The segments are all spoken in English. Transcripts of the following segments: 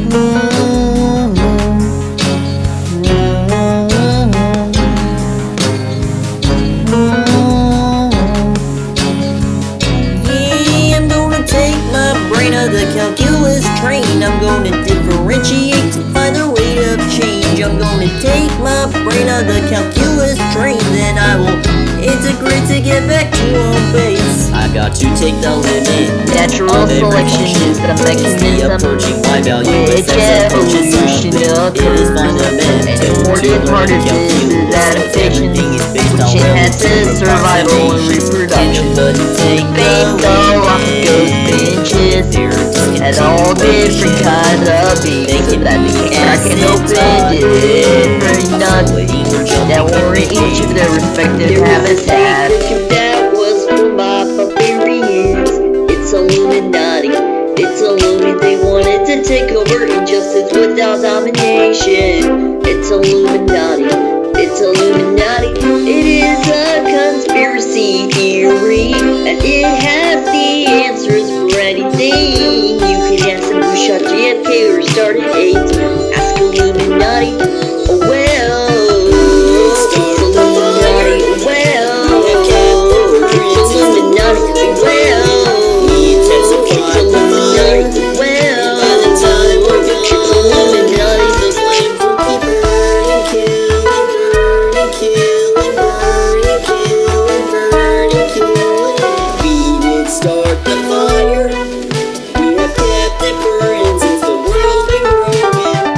The calculus train. I'm gonna differentiate to find the rate of change. I'm gonna take my brain out of the calculus train, then I will integrate to get back to home base. I got to take the limit. Natural selection is the mechanism approaching my value which evolution occurs. An important part of this is adaptation, which enhances survival and reproduction. Based off goes pinches and all different kinds of beaks, so that they can crack and open different nuts that were in each of their respective habitats. That was from my barbarians. It's Illuminati. It's Illuminati. They wanted to take over injustice without domination. It's Illuminati. It's Illuminati. It is a conspiracy theory, and it has the answers for anything. You can ask them who shot JFK or started AIDS. Ask Illuminati. Oh well. It's Illuminati. Well. It's Illuminati. Well. It's Illuminati. Well. It's Illuminati. Start the fire. We have kept it burning since the world began.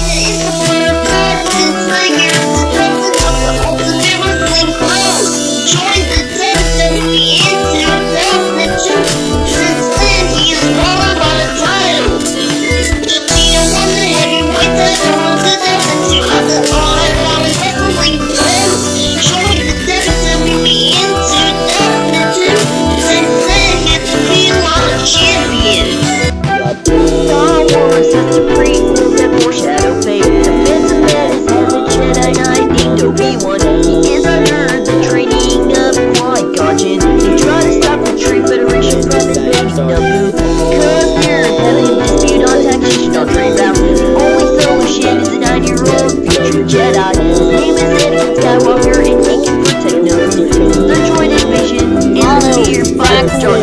Join the citizen in 2002. Since then, he is rolling on a title. The leader won the heavyweight title in 2002. All I want is wrestling blue. Join the WWE in 2002. Since then, it's been a champion. Star Wars has the prequels that foreshadow fate. The Phantom Menace has a Jedi Knight named Obi-Wan. He is under the training of Qui-Gon Jinn. He tried to stop the Trade Federation from invading Naboo, cause they're having a dispute on taxation on trade routes. The only solution is a 9-year-old future Jedi. His name is Anakin Skywalker, and he can protect Naboo. The droid invasion is nearby.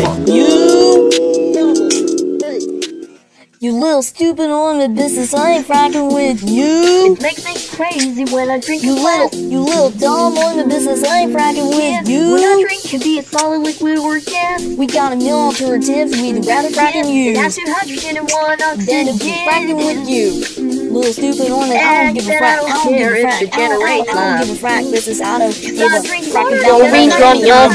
You little stupid on business, I ain't fracking with you. It makes me crazy when I drink You little dumb on business, I ain't fracking with you. When I drink can be a solid liquid or gas. We got a million alternatives, we'd rather fracking you It has 2 hydrogen and 1 than to be oxygen. fracking with you. Little stupid on it, I don't give a frack. I don't give a frack. I don't give a frack. This is out of No range from young,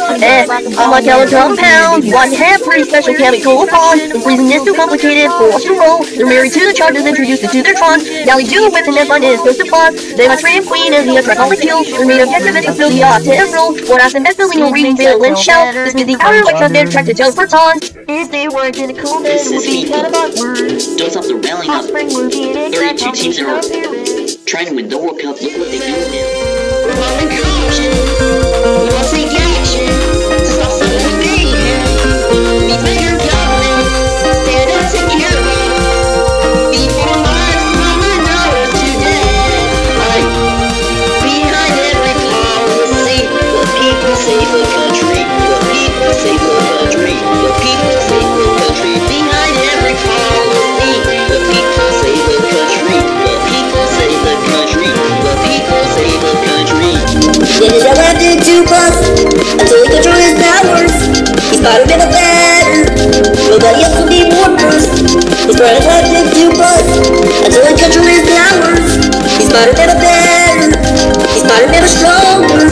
I'm like yellow compound. One have 3 special chemical bonds. The reason is too complicated for us to roll. They're married to the charges introduced into their trons. Now they do with the net fund is supposed to pause. They must free queen and the attract only kills. They're made of activists and the octave roll. What else and best building will read and shout. This means the outer electrons that attract the gels for tons. If they weren't in a cool bed, it would be kind of awkward. Don't stop the railing up. Offspring would be an 32 teams in a row. Trying to win the World Cup. Look what they do now. We're on the corruption. We must take action. Stop selling mayhem. Be bigger government. Stand up together. Before lives from the dollars today. Like, behind every policy, the people save the country. The people save the country. The people save the country. Behind every policy, the people save the country. The people save the country. The people save the country. Then his left in 2 plus until he controls his powers. He's Spider-Man a better. Nobody else will need more burst. His brother's left in 2 plus until he controls his powers. He's Spider-Man a better. He's Spider-Man a stronger.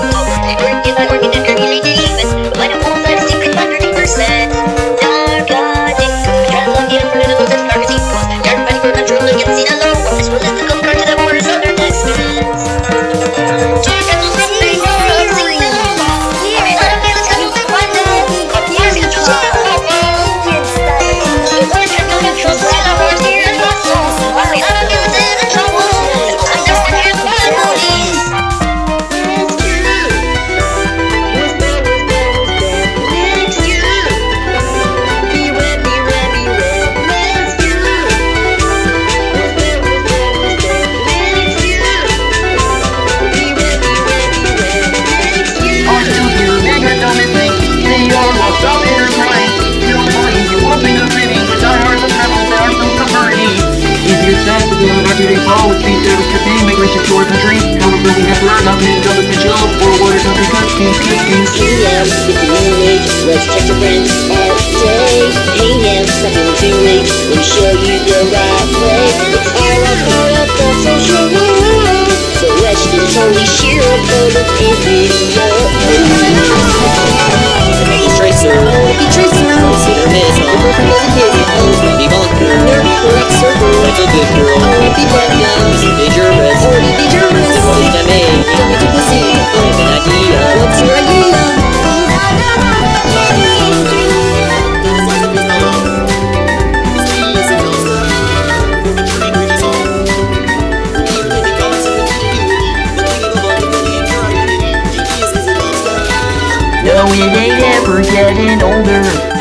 Working under regulated even, but I won't let a secret 100%. Dark not being done with the job, or what is not being cooking. Hey now, it's the new age. Let's text your friends all day. Hey now, stop being too late. Let me show you the right way. It's all a part of the social world. So let's just totally share a photo and video. The making tracer. Oh, be tracer. It's hit or miss. Your boyfriend doesn't hit you. Oh, maybe bunker. Nerdy correct circle. Like a good girl. Oh, be bad guns. Dangerous. Oh, be dangerous. What is that mean? Don't make a pussy. I have an idea. What's your idea? No, it ain't ever getting older.